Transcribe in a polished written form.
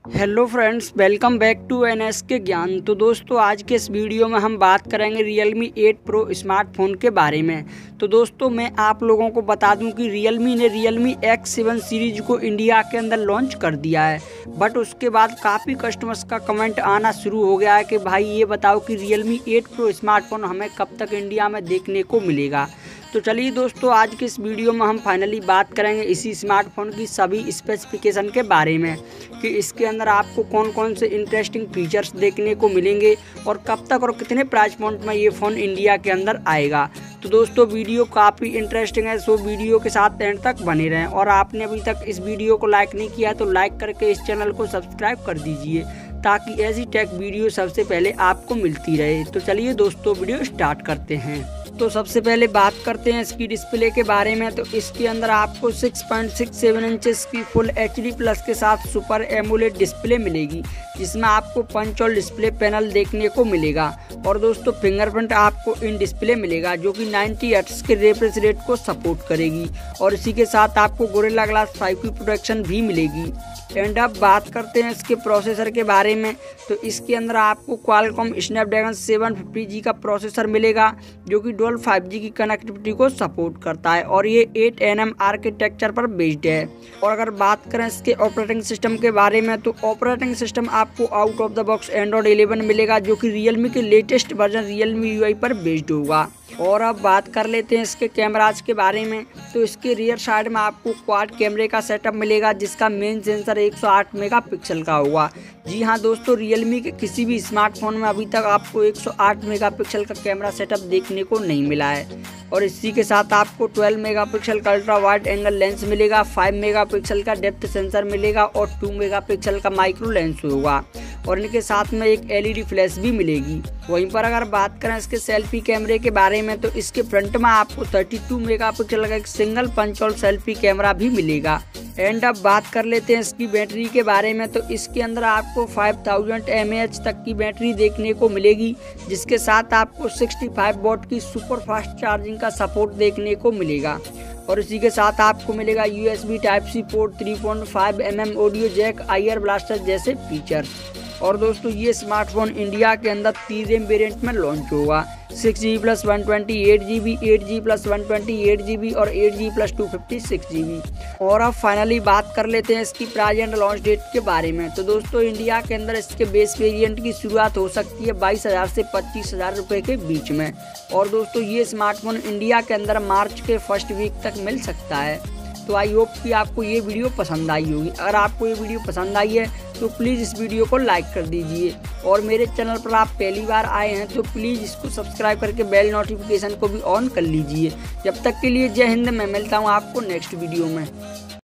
Hello friends, welcome back to NS के ज्ञान। तो दोस्तों, आज के इस वीडियो में हम बात करेंगे Realme 8 Pro स्मार्टफोन के बारे में। तो दोस्तों, मैं आप लोगों को बता दूं कि Realme ने Realme X7 सीरीज को इंडिया के अंदर लॉन्च कर दिया है। बट उसके बाद काफ़ी कस्टमर्स का कमेंट आना शुरू हो गया है कि भाई ये बताओ कि Realme 8 Pro स्मार्टफोन हमें कब तक इंडिया में देखने को मिलेगा। तो चलिए दोस्तों, आज के इस वीडियो में हम फाइनली बात करेंगे इसी स्मार्टफोन की सभी स्पेसिफिकेशन के बारे में कि इसके अंदर आपको कौन कौन से इंटरेस्टिंग फीचर्स देखने को मिलेंगे और कब तक और कितने प्राइस पॉइंट में ये फ़ोन इंडिया के अंदर आएगा। तो दोस्तों, वीडियो काफ़ी इंटरेस्टिंग है, सो वीडियो के साथ एंड तक बने रहें। और आपने अभी तक इस वीडियो को लाइक नहीं किया है तो लाइक करके इस चैनल को सब्सक्राइब कर दीजिए ताकि ऐसी टेक वीडियो सबसे पहले आपको मिलती रहे। तो चलिए दोस्तों, वीडियो स्टार्ट करते हैं। तो सबसे पहले बात करते हैं इसकी डिस्प्ले के बारे में। तो इसके अंदर आपको 6.67 इंचेस की फुल HD प्लस के साथ सुपर एमोलेड डिस्प्ले मिलेगी, जिसमें आपको पंच होल डिस्प्ले पैनल देखने को मिलेगा। और दोस्तों, फिंगरप्रिंट आपको इन डिस्प्ले मिलेगा जो कि 90 हर्ट्ज के रिफ्रेश रेट को सपोर्ट करेगी। और इसी के साथ आपको गोरिल्ला ग्लास 5 की प्रोटेक्शन भी मिलेगी। एंड अब बात करते हैं इसके प्रोसेसर के बारे में। तो इसके अंदर आपको क्वालकॉम स्नैपड्रैगन 750G का प्रोसेसर मिलेगा जो कि डुअल 5G की कनेक्टिविटी को सपोर्ट करता है और ये 8nm आर्किटेक्चर पर बेस्ड है। और अगर बात करें इसके ऑपरेटिंग सिस्टम के बारे में, तो ऑपरेटिंग सिस्टम आपको out of the box Android 11 मिलेगा जो कि Realme के लेटेस्ट वर्जन Realme UI पर बेस्ड होगा। और अब बात कर लेते हैं इसके कैमराज के बारे में। तो इसके रियर साइड में आपको क्वाड कैमरे का सेटअप मिलेगा जिसका मेन सेंसर 108 मेगापिक्सल का होगा। जी हाँ दोस्तों, Realme के किसी भी स्मार्टफोन में अभी तक आपको 108 मेगापिक्सल का कैमरा सेटअप देखने को नहीं मिला है। और इसी के साथ आपको 12 मेगापिक्सल का अल्ट्रा वाइड एंगल लेंस मिलेगा, 5 मेगापिक्सल का डेप्थ सेंसर मिलेगा और 2 मेगापिक्सल का माइक्रो लेंस होगा। और इनके साथ में एक LED फ्लैश भी मिलेगी। वहीं पर अगर बात करें इसके सेल्फी कैमरे के बारे में, तो इसके फ्रंट में आपको 32 मेगापिक्सल का एक single punch hole selfie camera भी मिलेगा। एंड अब बात कर लेते हैं इसकी बैटरी के बारे में। तो इसके अंदर आपको 5000 mAh तक की बैटरी देखने को मिलेगी, जिसके साथ आपको 65 वॉट की सुपर फास्ट चार्जिंग का सपोर्ट देखने को मिलेगा। और इसी के साथ आपको मिलेगा USB Type-C port, 3.5mm audio jack, IR blaster जैसे फीचर। और दोस्तों, ये स्मार्टफोन इंडिया के अंदर 3 रैम वेरिएंट में लॉन्च होगा, 6GB + 128GB, 8GB + 128GB और 8GB + 256GB। और अब फाइनली बात कर लेते हैं इसकी प्राइस एंड लॉन्च डेट के बारे में। तो दोस्तों, इंडिया के अंदर इसके बेस वेरिएंट की शुरुआत हो सकती है 22,000 से 25,000 रुपये के बीच में। और दोस्तों, ये स्मार्टफोन इंडिया के अंदर मार्च के फर्स्ट वीक तक मिल सकता है। तो आई होप कि आपको ये वीडियो पसंद आई होगी। अगर आपको ये वीडियो पसंद आई है तो प्लीज़ इस वीडियो को लाइक कर दीजिए। और मेरे चैनल पर आप पहली बार आए हैं तो प्लीज़ इसको सब्सक्राइब करके बेल नोटिफिकेशन को भी ऑन कर लीजिए। जब तक के लिए जय हिंद। मैं मिलता हूँ आपको नेक्स्ट वीडियो में।